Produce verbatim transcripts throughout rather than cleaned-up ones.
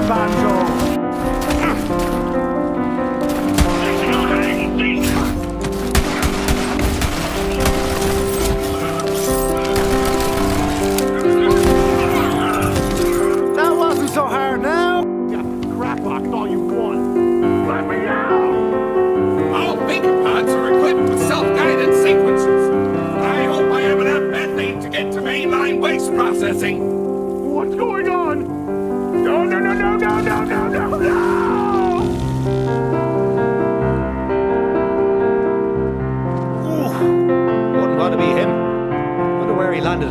banjo! That wasn't so hard now! Yeah, crap box all you want. Let me out! All bacon pods are equipped with self-guided sequences. I hope I have enough methane to get to mainline waste processing. What's going on? No, no, no, no, no, no, no, no, no! Ooh, wouldn't want to be him. Wonder where he landed.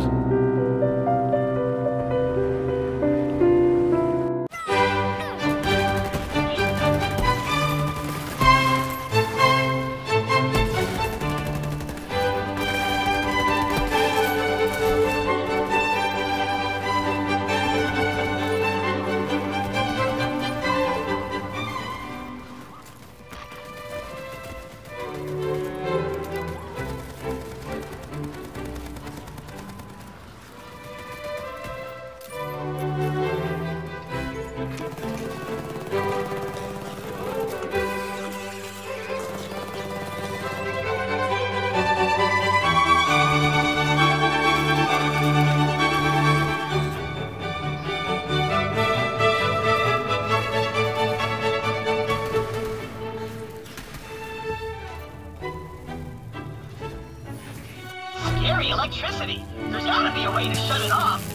Scary electricity. There's gotta be a way to shut it off.